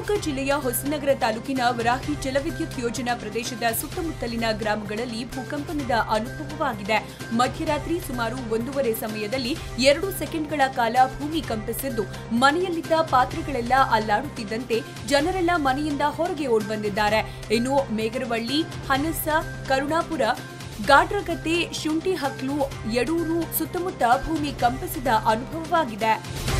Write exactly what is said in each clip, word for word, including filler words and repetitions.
ಶಿವಮೊಗ್ಗ ಜಿಲ್ಲೆಯ ಹೊಸನಗರ ತಾಲೂಕಿನ ವರಾಹಿ ಜಲವಿದ್ಯುತ್ ಯೋಜನಾ ಪ್ರದೇಶದ ಸುತ್ತಮುತ್ತಲಿನ ಗ್ರಾಮಗಳಲ್ಲಿ ಭೂಕಂಪನದ ಅನುಭವವಾಗಿದೆ. ಮಧ್ಯರಾತ್ರಿ ಸುಮಾರು ಒಂದೂವರೆ ಸಮಯದಲ್ಲಿ ಎರಡು ಸೆಕೆಂಡ್ಗಳ ಕಾಲ ಭೂಮಿ ಕಂಪಿಸಿದ್ದು, ಮನೆಯಲ್ಲಿದ್ದ ಪಾತ್ರೆಗಳೆಲ್ಲ ಅಲ್ಲಾಡುತ್ತಿದ್ದಂತೆ ಜನರೆಲ್ಲ ಮನೆಯಿಂದ ಹೊರಗೆ ಓಡಿಬಂದಿದ್ದಾರೆ. ಇನ್ನು ಮೇಗರವಳ್ಳಿ, ಹನಸ, ಕರುಣಾಪುರ, ಗಾಡ್ರಗದ್ದೆ, ಶುಂಠಿಹಕ್ಲು, ಯಡೂರು ಸುತ್ತಮುತ್ತ ಭೂಮಿ ಕಂಪಿಸಿದ ಅನುಭವವಾಗಿದೆ.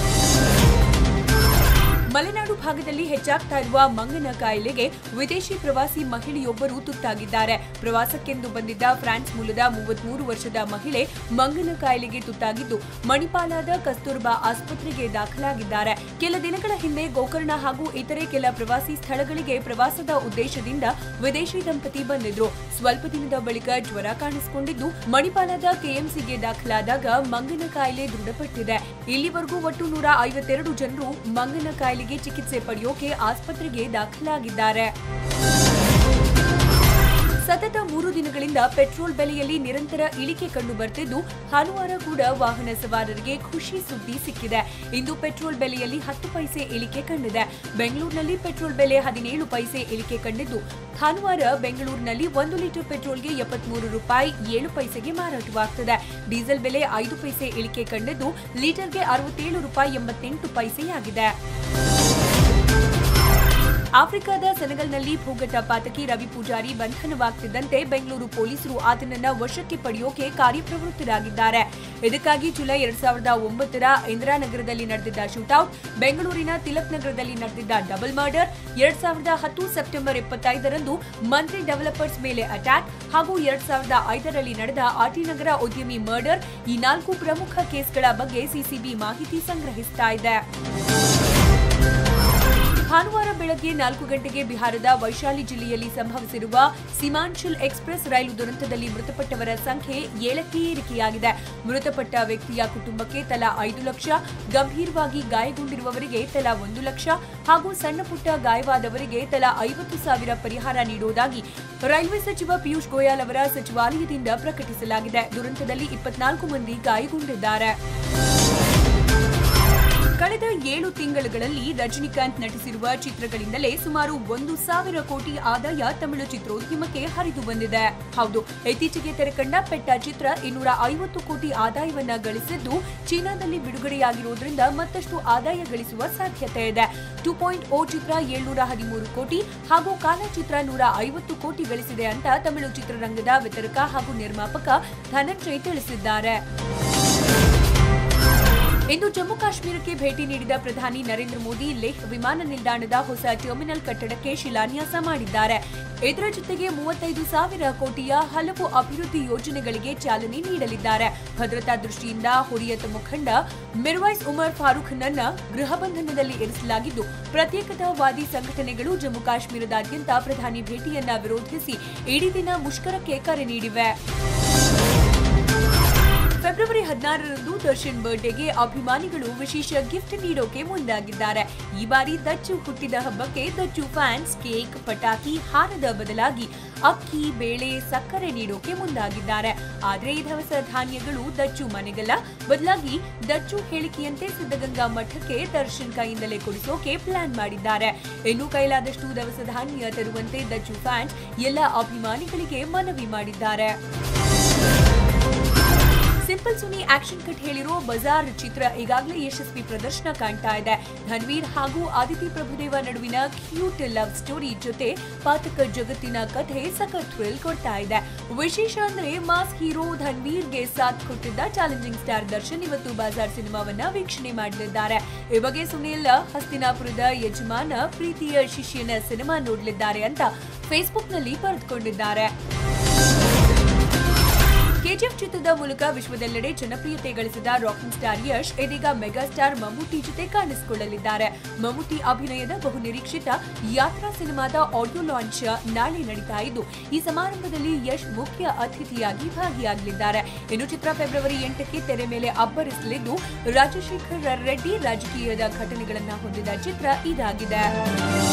ಮಲೆನಾಡು ಭಾಗದಲ್ಲಿ ಹೆಚ್ಚಾಗ್ತಾ ಇರುವ ಮಂಗನ ಕಾಯಿಲೆಗೆ ವಿದೇಶಿ ಪ್ರವಾಸಿ ಮಹಿಳೆಯೊಬ್ಬರು ತುತ್ತಾಗಿದ್ದಾರೆ. ಪ್ರವಾಸಕ್ಕೆಂದು ಬಂದಿದ್ದ ಫ್ರಾನ್ಸ್ ಮೂಲದ ಮೂವತ್ಮೂರು ವರ್ಷದ ಮಹಿಳೆ ಮಂಗನ ಕಾಯಿಲೆಗೆ ತುತ್ತಾಗಿದ್ದು, ಮಣಿಪಾಲದ ಕಸ್ತೂರ್ಬಾ ಆಸ್ಪತ್ರೆಗೆ ದಾಖಲಾಗಿದ್ದಾರೆ. ಕೆಲ ದಿನಗಳ ಹಿಂದೆ ಗೋಕರ್ಣ ಹಾಗೂ ಇತರೆ ಕೆಲ ಪ್ರವಾಸಿ ಸ್ಥಳಗಳಿಗೆ ಪ್ರವಾಸದ ಉದ್ದೇಶದಿಂದ ವಿದೇಶಿ ದಂಪತಿ ಬಂದಿದ್ರು. ಸ್ವಲ್ಪ ದಿನದ ಬಳಿಕ ಜ್ವರ ಕಾಣಿಸಿಕೊಂಡಿದ್ದು, ಮಣಿಪಾಲದ ಕೆಎಂಸಿಗೆ ದಾಖಲಾದಾಗ ಮಂಗನ ಕಾಯಿಲೆ ದೃಢಪಟ್ಟಿದೆ. ಇಲ್ಲಿವರೆಗೂ ಒಟ್ಟು ನೂರ ಐವತ್ತೆರಡು ಜನರು ಮಂಗನ ಕಾಯಿಲೆಗೆ ಚಿಕಿತ್ಸೆ ಪಡೆಯೋಕೆ ಆಸ್ಪತ್ರೆಗೆ ದಾಖಲಾಗಿದ್ದಾರೆ. ಸತತ ಮೂರು ದಿನಗಳಿಂದ ಪೆಟ್ರೋಲ್ ಬೆಲೆಯಲ್ಲಿ ನಿರಂತರ ಇಳಿಕೆ ಕಂಡು ಬರ್ತಿದ್ದು, ಭಾನುವಾರ ಕೂಡ ವಾಹನ ಸವಾರರಿಗೆ ಖುಷಿ ಸುದ್ದಿ ಸಿಕ್ಕಿದೆ. ಇಂದು ಪೆಟ್ರೋಲ್ ಬೆಲೆಯಲ್ಲಿ ಹತ್ತು ಪೈಸೆ ಇಳಿಕೆ ಕಂಡಿದೆ. ಬೆಂಗಳೂರಿನಲ್ಲಿ ಪೆಟ್ರೋಲ್ ಬೆಲೆ ಹದಿನೇಳು ಪೈಸೆ ಇಳಿಕೆ ಕಂಡಿದ್ದು, ಭಾನುವಾರ ಬೆಂಗಳೂರಿನಲ್ಲಿ ಒಂದು ಲೀಟರ್ ಪೆಟ್ರೋಲ್ಗೆ ಎಪ್ಪತ್ಮೂರು ರೂಪಾಯಿ ಏಳು ಪೈಸೆಗೆ ಮಾರಾಟವಾಗುತ್ತದೆ. ಡೀಸೆಲ್ ಬೆಲೆ ಐದು ಪೈಸೆ ಇಳಿಕೆ ಕಂಡಿದ್ದು, ಲೀಟರ್ಗೆ ಅರವತ್ತೇಳು ರೂಪಾಯಿ ಎಂಬತ್ತೆಂಟು ಪೈಸೆಯಾಗಿದೆ. ಆಫ್ರಿಕಾದ ಸೆನೆಗಲ್ನಲ್ಲಿ ಭೂಗತ ಪಾತಕಿ ರವಿ ಪೂಜಾರಿ ಬಂಧನವಾಗುತ್ತಿದ್ದಂತೆ ಬೆಂಗಳೂರು ಪೊಲೀಸರು ಆತನನ್ನ ವಶಕ್ಕೆ ಪಡೆಯೋಕೆ ಕಾರ್ಯಪ್ರವೃತ್ತರಾಗಿದ್ದಾರೆ. ಇದಕ್ಕಾಗಿ ಜುಲೈ ಎರಡ್ ಸಾವಿರದ ಒಂಬತ್ತರ ಇಂದಿರಾನಗರದಲ್ಲಿ ನಡೆದಿದ್ದ ಶೂಟೌಟ್, ಬೆಂಗಳೂರಿನ ತಿಲಕ್ ನಗರದಲ್ಲಿ ನಡೆದಿದ್ದ ಡಬಲ್ ಮರ್ಡರ್, ಎರಡ್ ಸಾವಿರದ ಹತ್ತು ಸೆಪ್ಟೆಂಬರ್ ಇಪ್ಪತ್ತೈದರಂದು ಮಂತ್ರಿ ಡೆವಲಪರ್ಸ್ ಮೇಲೆ ಅಟ್ಯಾಕ್ ಹಾಗೂ ಎರಡ್ ಸಾವಿರದ ಐದರಲ್ಲಿ ನಡೆದ ಆರ್ಟಿ ನಗರ ಉದ್ಯಮಿ ಮರ್ಡರ್ ಈ ನಾಲ್ಕು ಪ್ರಮುಖ ಕೇಸ್ಗಳ ಬಗ್ಗೆ ಸಿಸಿಬಿ ಮಾಹಿತಿ ಸಂಗ್ರಹಿಸ್ತಾ ಇದೆ. ಭಾನುವಾರ ಬೆಳಗ್ಗೆ ನಾಲ್ಕು ಗಂಟೆಗೆ ಬಿಹಾರದ ವೈಶಾಲಿ ಜಿಲ್ಲೆಯಲ್ಲಿ ಸಂಭವಿಸಿರುವ ಸೀಮಾಂಚಲ್ ಎಕ್ಸ್ಪ್ರೆಸ್ ರೈಲು ದುರಂತದಲ್ಲಿ ಮೃತಪಟ್ಟವರ ಸಂಖ್ಯೆ ಏಳಕ್ಕೆ ಏರಿಕೆಯಾಗಿದೆ. ಮೃತಪಟ್ಟ ವ್ಯಕ್ತಿಯ ಕುಟುಂಬಕ್ಕೆ ತಲಾ ಐದು ಲಕ್ಷ, ಗಂಭೀರವಾಗಿ ಗಾಯಗೊಂಡಿರುವವರಿಗೆ ತಲಾ ಒಂದು ಲಕ್ಷ ಹಾಗೂ ಸಣ್ಣಪುಟ್ಟ ಗಾಯವಾದವರಿಗೆ ತಲಾ ಐವತ್ತು ಸಾವಿರ ಪರಿಹಾರ ನೀಡುವುದಾಗಿ ರೈಲ್ವೆ ಸಚಿವ ಪಿಯೂಷ್ ಗೋಯಲ್ ಅವರ ಸಚಿವಾಲಯದಿಂದ ಪ್ರಕಟಿಸಲಾಗಿದೆ. ದುರಂತದಲ್ಲಿ ಇಪ್ಪತ್ನಾಲ್ಕು ಮಂದಿ ಗಾಯಗೊಂಡಿದ್ದಾರೆ. ಕಳೆದ ಏಳು ತಿಂಗಳುಗಳಲ್ಲಿ ರಜನಿಕಾಂತ್ ನಟಿಸಿರುವ ಚಿತ್ರಗಳಿಂದಲೇ ಸುಮಾರು ಒಂದು ಸಾವಿರ ಕೋಟಿ ಆದಾಯ ತಮಿಳು ಚಿತ್ರೋದ್ಯಮಕ್ಕೆ ಹರಿದು ಬಂದಿದೆ. ಹೌದು, ಇತ್ತೀಚೆಗೆ ತೆರೆಕಂಡ ಪೆಟ್ಟ ಚಿತ್ರ ಇನ್ನೂರ ಐವತ್ತು ಕೋಟಿ ಆದಾಯವನ್ನ ಗಳಿಸಿದ್ದು, ಚೀನಾದಲ್ಲಿ ಬಿಡುಗಡೆಯಾಗಿರುವುದರಿಂದ ಮತ್ತಷ್ಟು ಆದಾಯ ಗಳಿಸುವ ಸಾಧ್ಯತೆ ಇದೆ. ಟೂ ಪಾಯಿಂಟ್ ಓ ಚಿತ್ರ ಏಳ್ನೂರ ಹದಿಮೂರು ಕೋಟಿ ಹಾಗೂ ಕಾಲ ಚಿತ್ರ ನೂರ ಐವತ್ತು ಕೋಟಿ ಗಳಿಸಿದೆ ಅಂತ ತಮಿಳು ಚಿತ್ರರಂಗದ ವಿತರಕ ಹಾಗೂ ನಿರ್ಮಾಪಕ ಧನಂಜಯ್ ತಿಳಿಸಿದ್ದಾರೆ. ಇಂದು ಜಮ್ಮು ಕಾಶ್ಮೀರಕ್ಕೆ ಭೇಟಿ ನೀಡಿದ ಪ್ರಧಾನಿ ನರೇಂದ್ರ ಮೋದಿ ಲೇಹ್ ವಿಮಾನ ನಿಲ್ದಾಣದ ಹೊಸ ಟರ್ಮಿನಲ್ ಕಟ್ಟಡಕ್ಕೆ ಶಿಲಾನ್ಯಾಸ ಮಾಡಿದ್ದಾರೆ. ಇದರ ಜೊತೆಗೆ ಮೂವತ್ತೈದು ಸಾವಿರ ಕೋಟಿಯ ಹಲವು ಅಭಿವೃದ್ಧಿ ಯೋಜನೆಗಳಿಗೆ ಚಾಲನೆ ನೀಡಲಿದ್ದಾರೆ. ಭದ್ರತಾ ದೃಷ್ಟಿಯಿಂದ ಹುರಿಯತ್ ಮುಖಂಡ ಮಿರ್ವೈಸ್ ಉಮರ್ ಫಾರೂಖ್ನನ್ನ ಗೃಹ ಬಂಧನದಲ್ಲಿ ಇರಿಸಲಾಗಿದ್ದು, ಪ್ರತ್ಯೇಕತಾವಾದಿ ಸಂಘಟನೆಗಳು ಜಮ್ಮು ಕಾಶ್ಮೀರದಾದ್ಯಂತ ಪ್ರಧಾನಿ ಭೇಟಿಯನ್ನ ವಿರೋಧಿಸಿ ಇಡೀ ದಿನ ಮುಷ್ಕರಕ್ಕೆ ಕರೆ ನೀಡಿವೆ. ಫೆಬ್ರವರಿ ಹದಿನಾರರಂದು ದರ್ಶನ್ ಬರ್ತ್ಡೇಗೆ ಅಭಿಮಾನಿಗಳು ವಿಶೇಷ ಗಿಫ್ಟ್ ನೀಡೋಕೆ ಮುಂದಾಗಿದ್ದಾರೆ. ಈ ಬಾರಿ ದಚ್ಚು ಹುಟ್ಟಿದ ಹಬ್ಬಕ್ಕೆ ದಚ್ಚು ಫ್ಯಾನ್ಸ್ ಕೇಕ್, ಪಟಾಕಿ, ಹಾರದ ಬದಲಾಗಿ ಅಕ್ಕಿ, ಬೇಳೆ, ಸಕ್ಕರೆ ನೀಡೋಕೆ ಮುಂದಾಗಿದ್ದಾರೆ. ಆದರೆ ಈ ದವಸ ಧಾನ್ಯಗಳು ದಚ್ಚು ಮನೆಗಲ್ಲ, ಬದಲಾಗಿ ದಚ್ಚು ಹೇಳಿಕೆಯಂತೆ ಸಿದ್ಧಗಂಗಾ ಮಠಕ್ಕೆ ದರ್ಶನ್ ಕೈಯಿಂದಲೇ ಕೊಡಿಸೋಕೆ ಪ್ಲಾನ್ ಮಾಡಿದ್ದಾರೆ. ಇನ್ನು ಕೈಲಾದಷ್ಟು ದವಸ ಧಾನ್ಯ ತರುವಂತೆ ದಚ್ಚು ಫ್ಯಾನ್ಸ್ ಎಲ್ಲ ಅಭಿಮಾನಿಗಳಿಗೆ ಮನವಿ ಮಾಡಿದ್ದಾರೆ. ಸಿಂಪಲ್ ಸುನಿ ಆಕ್ಷನ್ ಕಟ್ ಹೇಳಿರೋ ಬಜಾರ್ ಚಿತ್ರ ಈಗಾಗಲೇ ಯಶಸ್ವಿ ಪ್ರದರ್ಶನ ಕಾಣ್ತಾ ಇದೆ. ಧನ್ವೀರ್ ಹಾಗೂ ಆದಿತಿ ಪ್ರಭುದೇವ ನಡುವಿನ ಕ್ಯೂಟ್ ಲವ್ ಸ್ಟೋರಿ ಜೊತೆ ಪಾತಕ ಜಗತ್ತಿನ ಕಥೆ ಸಖತ್ ಥ್ರಿಲ್ ಕೊಡ್ತಾ ಇದೆ. ವಿಶೇಷ ಅಂದ್ರೆ ಮಾಸ್ ಹೀರೋ ಧನ್ವೀರ್ಗೆ ಸಾಥ್ ಕೊಟ್ಟಿದ್ದ ಚಾಲೆಂಜಿಂಗ್ ಸ್ಟಾರ್ ದರ್ಶನ್ ಇವತ್ತು ಬಜಾರ್ ಸಿನಿಮಾವನ್ನ ವೀಕ್ಷಣೆ ಮಾಡಲಿದ್ದಾರೆ. ಈ ಬಗ್ಗೆ ಸುನಿಲ್ ಹಸ್ತಿನಾಪುರದ ಯಜಮಾನ ಪ್ರೀತಿಯ ಶಿಷ್ಯನ ಸಿನಿಮಾ ನೋಡಲಿದ್ದಾರೆ ಅಂತ ಫೇಸ್ಬುಕ್ನಲ್ಲಿ ಬರೆದುಕೊಂಡಿದ್ದಾರೆ. ಕೆಜಿಎಫ್ ಚಿತ್ರದ ಮೂಲಕ ವಿಶ್ವದೆಲ್ಲೆಡೆ ಜನಪ್ರಿಯತೆ ಗಳಿಸಿದ ರಾಕಿಂಗ್ ಸ್ಟಾರ್ ಯಶ್ ಇದೀಗ ಮೆಗಾಸ್ಟಾರ್ ಮಮ್ಮೂಟಿ ಜೊತೆ ಕಾಣಿಸಿಕೊಳ್ಳಲಿದ್ದಾರೆ. ಮಮ್ಮೂಟಿ ಅಭಿನಯದ ಬಹುನಿರೀಕ್ಷಿತ ಯಾತ್ರಾ ಸಿನಿಮಾದ ಆಡಿಯೋ ಲಾಂಚ್ ನಾಳೆ ನಡೀತಾ ಇದ್ದು, ಈ ಸಮಾರಂಭದಲ್ಲಿ ಯಶ್ ಮುಖ್ಯ ಅತಿಥಿಯಾಗಿ ಭಾಗಿಯಾಗಲಿದ್ದಾರೆ. ಇನ್ನು ಚಿತ್ರ ಫೆಬ್ರವರಿ ಎಂಟಕ್ಕೆ ತೆರೆ ಮೇಲೆ ಅಬ್ಬರಿಸಲಿದ್ದು, ರಾಜಶೇಖರ್ ರೆಡ್ಡಿ ರಾಜಕೀಯದ ಘಟನೆಗಳನ್ನ ಹೊಂದಿದ ಚಿತ್ರ ಇದಾಗಿದೆ.